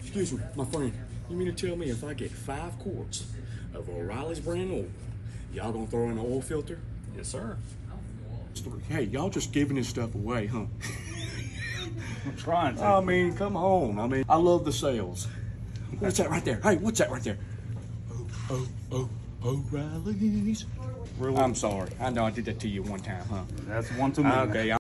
Excuse me, my friend. You mean to tell me if I get 5 quarts of O'Reilly's brand oil, y'all gonna throw in an oil filter? Yes, sir. Hey, y'all just giving this stuff away, huh? I'm trying to. I mean, come on. I mean, I love the sales. What's that right there? Hey, what's that right there? O'Reilly's. Really? I'm sorry. I know I did that to you one time, huh? That's one too many. Okay.